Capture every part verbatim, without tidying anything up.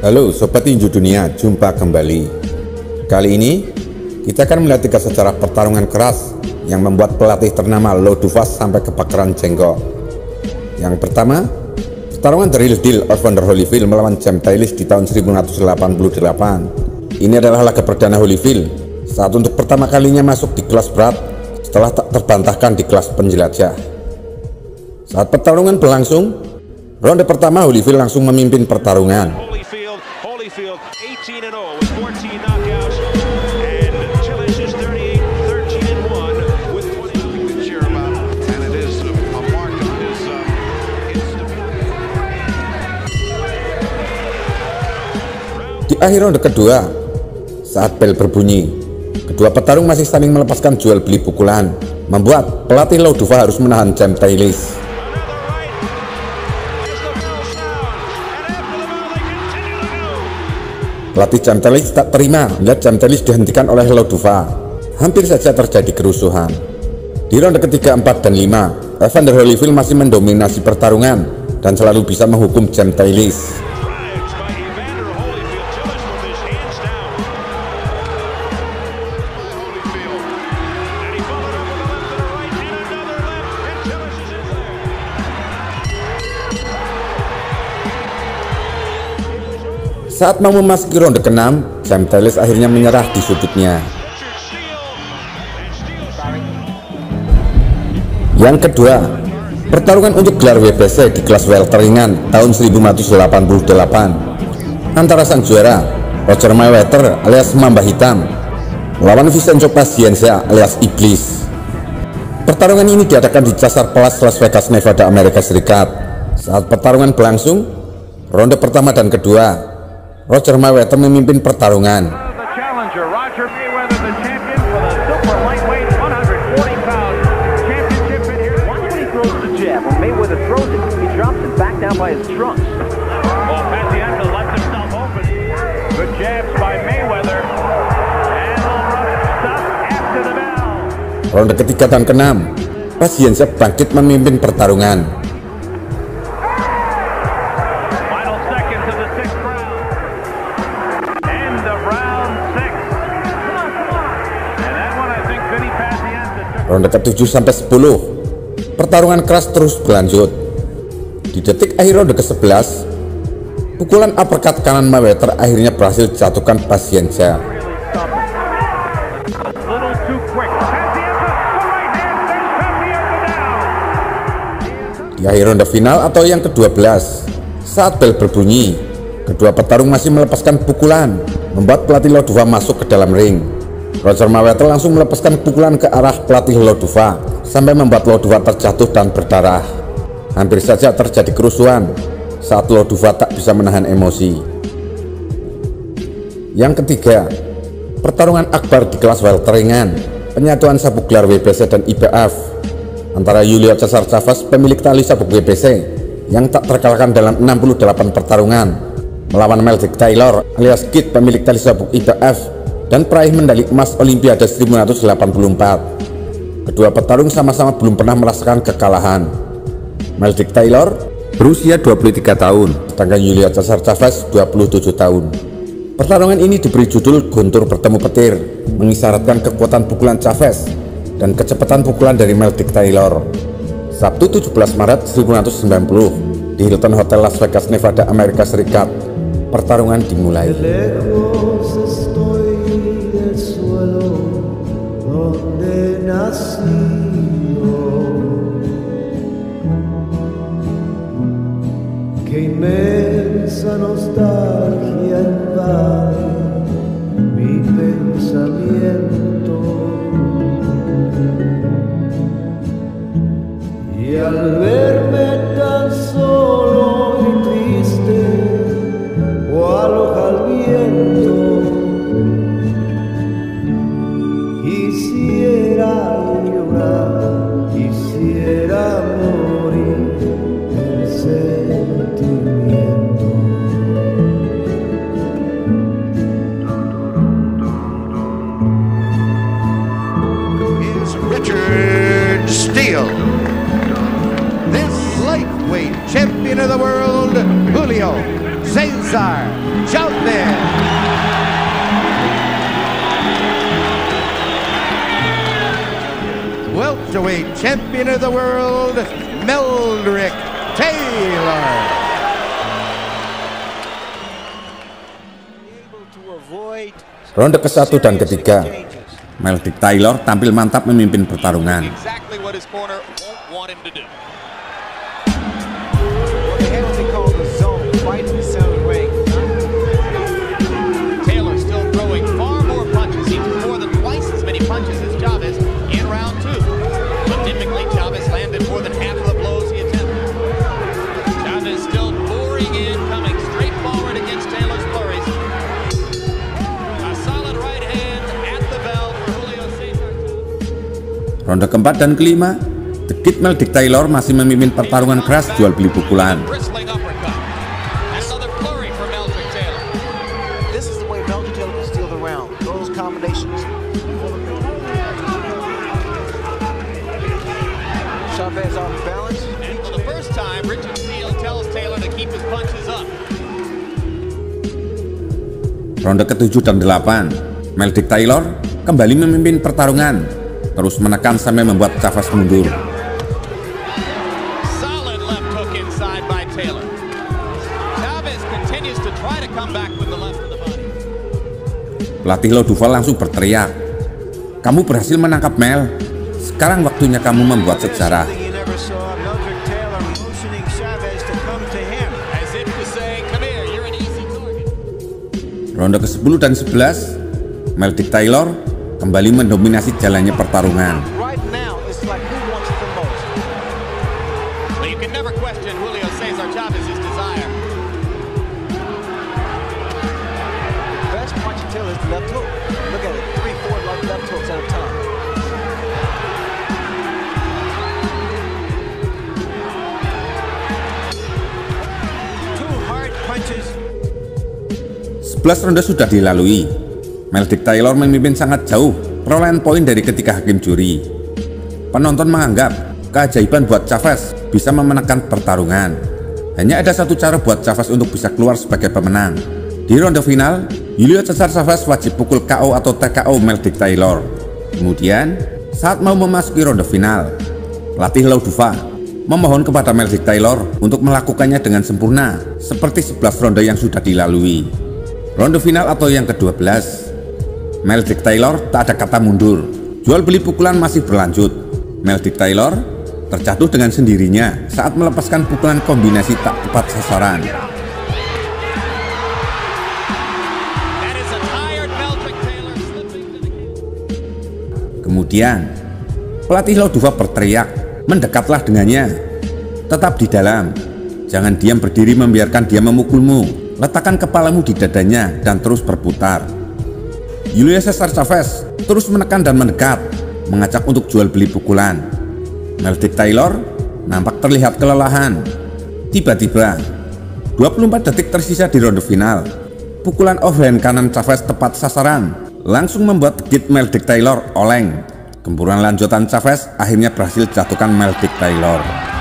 Halo Sobat Tinju Dunia, jumpa kembali. Kali ini kita akan melihat tiga sejarah pertarungan keras yang membuat pelatih ternama Lodufas sampai kebakaran jenggot. Yang pertama, pertarungan The Real Deal Evander Holyfield melawan James Taylor di tahun seribu sembilan ratus delapan puluh delapan. Ini adalah laga perdana Holyfield saat untuk pertama kalinya masuk di kelas berat setelah tak terbantahkan di kelas penjelajah. Saat pertarungan berlangsung, ronde pertama Holyfield langsung memimpin pertarungan. Di akhir ronde kedua, saat bel berbunyi, kedua petarung masih saling melepaskan jual beli pukulan, membuat pelatih Lodufas harus menahan James Taylor. Pelatih James Taylor tak terima melihat James Taylor dihentikan oleh Lodufas. Hampir saja terjadi kerusuhan. Di ronde ketiga, empat, dan lima, Evander Holyfield masih mendominasi pertarungan dan selalu bisa menghukum James Taylor. Saat mau memasuki ronde keenam, James Taylor akhirnya menyerah di sudutnya. Yang kedua, pertarungan untuk gelar W B C di kelas welter ringan tahun seribu sembilan ratus delapan puluh delapan antara sang juara Roger Mayweather alias Mamba Hitam melawan Vincenzo Pacienza alias Iblis. Pertarungan ini diadakan di Caesars Palace, Las Vegas, Nevada, Amerika Serikat. Saat pertarungan berlangsung, ronde pertama dan kedua, Roger Mayweather memimpin pertarungan. Ronde ketiga dan keenam, Pacienza bangkit memimpin pertarungan. Ronde ketujuh sampai sepuluh, pertarungan keras terus berlanjut. Di detik akhir ronde ke sebelas, pukulan uppercut kanan Mayweather akhirnya berhasil jatuhkan Pacienza. Di akhir ronde final atau yang kedua belas, saat bel berbunyi, kedua petarung masih melepaskan pukulan, membuat pelatih Lodufas masuk ke dalam ring. Roger Mayweather langsung melepaskan pukulan ke arah pelatih Lodufas sampai membuat Lodufas terjatuh dan berdarah. Hampir saja terjadi kerusuhan saat Lodufas tak bisa menahan emosi. Yang ketiga, pertarungan akbar di kelas welter ringan, penyatuan sabuk gelar W B C dan I B F antara Julio Cesar Chavez, pemilik tali sabuk W B C yang tak terkalahkan dalam enam puluh delapan pertarungan, melawan Meldrick Taylor alias Kid, pemilik tali sabuk I B F dan peraih medali emas Olimpiade seribu sembilan ratus delapan puluh empat. Kedua petarung sama-sama belum pernah merasakan kekalahan. Meldrick Taylor berusia dua puluh tiga tahun, sedangkan Julio Cesar Chavez dua puluh tujuh tahun. Pertarungan ini diberi judul Guntur bertemu petir, mengisyaratkan kekuatan pukulan Chavez dan kecepatan pukulan dari Meldrick Taylor. Sabtu tujuh belas Maret seribu sembilan ratus sembilan puluh di Hilton Hotel Las Vegas, Nevada, Amerika Serikat, pertarungan dimulai. Qué inmensa nostalgia invade mi pensamiento, y al verme tan solo y triste, cual hoja al viento, Cesar Chavez. Welterweight champion of the world, Meldrick Taylor. Ronde ke satu dan ketiga, Meldrick Taylor tampil mantap memimpin pertarungan. Taylor still throwing far more punches, even more than twice as many punches as Chavez in round two. But typically Chavez landed more than half of the blows he attempted. Chavez still pouring in, coming straight forward against Taylor's flurries. A solid right hand at the bell for Julio Cesar. Ronde keempat dan kelima, The Kid Meldrick Taylor masih memimpin pertarungan keras jual beli pukulan. Bristling uppercut. Another flurry for Meldrick Taylor. This is the way Meldrick Taylor can steal the round. Those combinations. Chavez off balance. And for the first time, Richard Steele tells Taylor to keep his punches up. Ronde ketujuh dan delapan, Meldrick Taylor kembali memimpin pertarungan, terus menekan sampai membuat Chavez mundur. Solid left hook inside by Taylor. Chavez continues to try to come back with the left of the body. Pelatih Loduval langsung berteriak, "Kamu berhasil menangkap Mel. Sekarang waktunya kamu membuat sejarah." You never saw Meldrick Taylor motioning Chavez to come to him. As if to say, come here, you're an easy target. Ronde ke sepuluh dan sebelas, Meldrick Taylor kembali mendominasi jalannya pertarungan. Right now, it's like who wants it the most. But you can never question Julio Cesar Chavez's desire. The best punch of Taylor is the left hook. Look at it, three, four left, left hooks at a time. Two hard punches. sebelas ronde sudah dilalui. Meldrick Taylor memimpin sangat jauh perolehan poin dari ketiga hakim juri. Penonton menganggap keajaiban buat Chavez bisa memenangkan pertarungan. Hanya ada satu cara buat Chavez untuk bisa keluar sebagai pemenang. Di ronde final, Julio Cesar Chavez wajib pukul K O atau T K O Meldrick Taylor. Kemudian, saat mau memasuki ronde final, pelatih Loduval memohon kepada Meldrick Taylor untuk melakukannya dengan sempurna seperti sebelas ronde yang sudah dilalui. Ronde final atau yang kedua belas, Meldrick Taylor tak ada kata mundur. Jual beli pukulan masih berlanjut. Meldrick Taylor terjatuh dengan sendirinya saat melepaskan pukulan kombinasi tak tepat sasaran. That is a tired Meldrick Taylor slipping to the cage. Kemudian, pelatih Loduval berteriak, "Mendekatlah dengannya. Tetap di dalam. Jangan diam berdiri membiarkan dia memukulmu. Letakkan kepalamu di dadanya dan terus berputar." Julio Cesar Chavez terus menekan dan mendekat, mengajak untuk jual beli pukulan. Meldrick Taylor nampak terlihat kelelahan. Tiba-tiba, dua puluh empat detik tersisa di ronde final. Pukulan overhand kanan Chavez tepat sasaran, langsung membuat Kid Meldrick Taylor oleng. Gempuran lanjutan Chavez akhirnya berhasil jatuhkan Meldrick Taylor.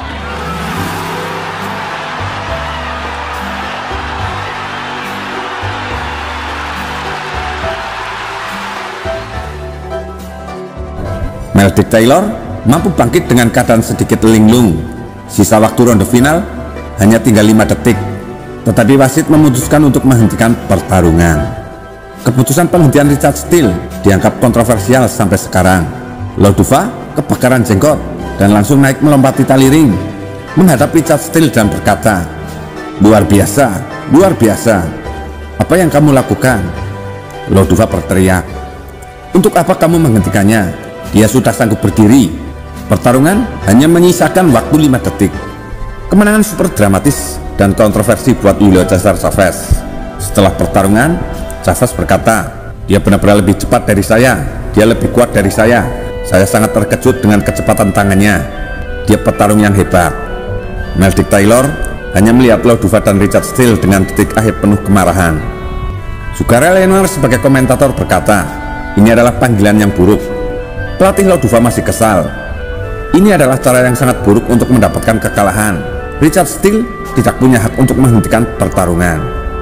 Meldrick Taylor mampu bangkit dengan keadaan sedikit linglung. Sisa waktu ronde final hanya tinggal lima detik, tetapi wasit memutuskan untuk menghentikan pertarungan. Keputusan penghentian Richard Steele dianggap kontroversial sampai sekarang. Loduval kebakaran jenggot dan langsung naik melompati tali ring menghadap Richard Steele dan berkata, "Luar biasa, luar biasa. Apa yang kamu lakukan?" Loduval berteriak, "Untuk apa kamu menghentikannya? Dia sudah sanggup berdiri." Pertarungan hanya menyisakan waktu lima detik. Kemenangan super dramatis dan kontroversi buat Julio Cesar Chavez. Setelah pertarungan, Chavez berkata, "Dia benar-benar lebih cepat dari saya. Dia lebih kuat dari saya. Saya sangat terkejut dengan kecepatan tangannya. Dia petarung yang hebat." Meldrick Taylor hanya melihat Loduval dan Richard Steele dengan detik akhir penuh kemarahan. Sugarel Leonard sebagai komentator berkata, "Ini adalah panggilan yang buruk." Pelatih Loduval masih kesal. Ini adalah cara yang sangat buruk untuk mendapatkan kekalahan. Richard Steele tidak punya hak untuk menghentikan pertarungan.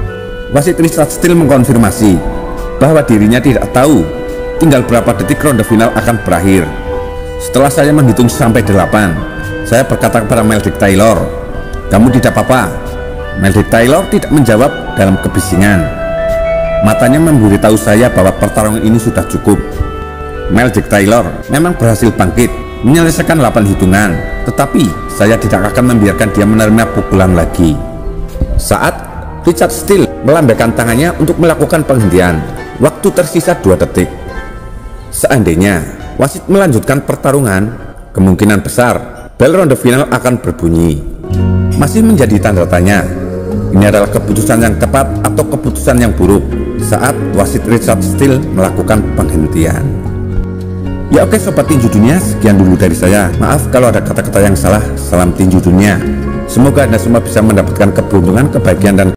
Wasit Richard Steele mengkonfirmasi bahwa dirinya tidak tahu tinggal berapa detik ronde final akan berakhir. Setelah saya menghitung sampai delapan, saya berkata kepada Meldick Taylor, "Kamu tidak apa-apa." Meldick Taylor tidak menjawab dalam kebisingan. Matanya memberitahu saya bahwa pertarungan ini sudah cukup. Meldick Taylor memang berhasil bangkit menyelesaikan delapan hitungan, tetapi saya tidak akan membiarkan dia menerima pukulan lagi. Saat Richard Steele melambaikan tangannya untuk melakukan penghentian, waktu tersisa dua detik. Seandainya wasit melanjutkan pertarungan, kemungkinan besar bel ronde final akan berbunyi. Masih menjadi tanda tanya, ini adalah keputusan yang tepat atau keputusan yang buruk saat wasit Richard Steele melakukan penghentian. Ya oke sobat tinju dunia, sekian dulu dari saya. Maaf kalau ada kata-kata yang salah. Salam tinju dunia. Semoga Anda semua bisa mendapatkan keberuntungan, kebahagiaan, dan